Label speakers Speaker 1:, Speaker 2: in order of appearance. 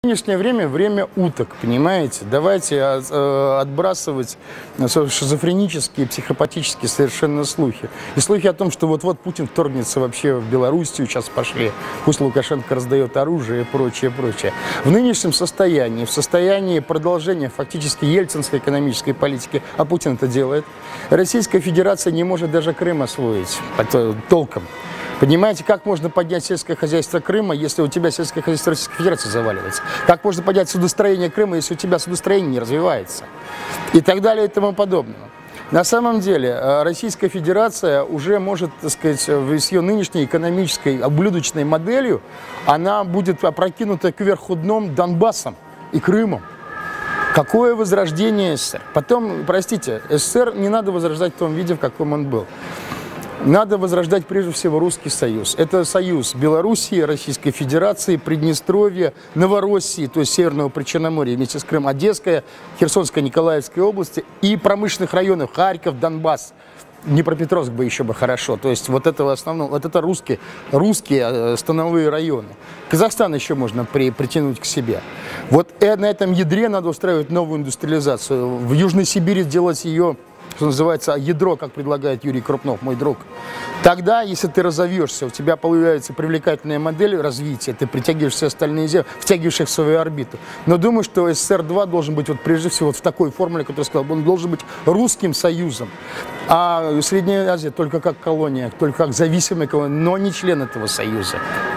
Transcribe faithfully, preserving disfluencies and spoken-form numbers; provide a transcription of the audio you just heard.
Speaker 1: Нынешнее время – время уток, понимаете? Давайте э, отбрасывать шизофренические, психопатические совершенно слухи. И слухи о том, что вот-вот Путин вторгнется вообще в Белоруссию, сейчас пошли, пусть Лукашенко раздает оружие и прочее, прочее. В нынешнем состоянии, в состоянии продолжения фактически ельцинской экономической политики, а Путин это делает, Российская Федерация не может даже Крым освоить толком. Понимаете, как можно поднять сельское хозяйство Крыма, если у тебя сельское хозяйство Российской Федерации заваливается? Как можно поднять судостроение Крыма, если у тебя судостроение не развивается? И так далее и тому подобное. На самом деле Российская Федерация уже может, так сказать, с ее нынешней экономической ублюдочной моделью, она будет опрокинута кверху дном Донбассом и Крымом. Какое возрождение СССР? Потом, простите, СССР не надо возрождать в том виде, в каком он был. Надо возрождать прежде всего Русский Союз. Это союз Белоруссии, Российской Федерации, Приднестровья, Новороссии, то есть Северного Причерноморья, вместе с Крымом, Одесская, Херсонская, Николаевская области и промышленных районов Харьков, Донбасс. Днепропетровск бы еще бы хорошо. То есть вот этого основного, вот это русские, русские становые районы. Казахстан еще можно при, притянуть к себе. Вот на этом ядре надо устраивать новую индустриализацию. В Южной Сибири делать ее, что называется, ядро, как предлагает Юрий Крупнов, мой друг. Тогда, если ты разовьешься, у тебя появляется привлекательная модель развития, ты притягиваешь все остальные земли, втягиваешь их в свою орбиту. Но думаю, что СССР два должен быть вот прежде всего вот в такой формуле, которую я сказал, он должен быть русским союзом. А Средняя Азия только как колония, только как зависимая колония, но не член этого союза.